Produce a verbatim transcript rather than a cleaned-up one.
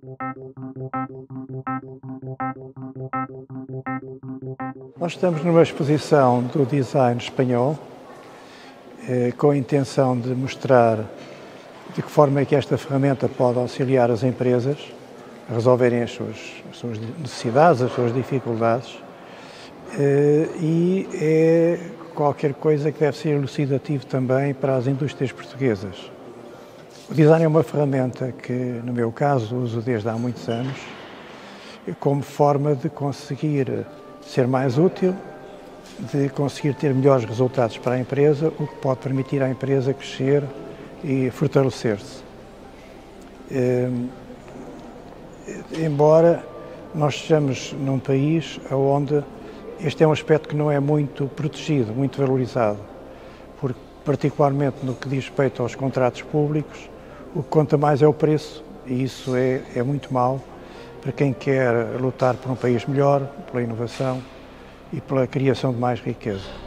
Nós estamos numa exposição do design espanhol, eh, com a intenção de mostrar de que forma é que esta ferramenta pode auxiliar as empresas a resolverem as suas, as suas necessidades, as suas dificuldades, eh, e é qualquer coisa que deve ser elucidativo também para as indústrias portuguesas. O design é uma ferramenta que, no meu caso, uso desde há muitos anos, como forma de conseguir ser mais útil, de conseguir ter melhores resultados para a empresa, o que pode permitir à empresa crescer e fortalecer-se. Embora nós estejamos num país onde este é um aspecto que não é muito protegido, muito valorizado, porque, particularmente no que diz respeito aos contratos públicos, o que conta mais é o preço, e isso é, é muito mau para quem quer lutar por um país melhor, pela inovação e pela criação de mais riqueza.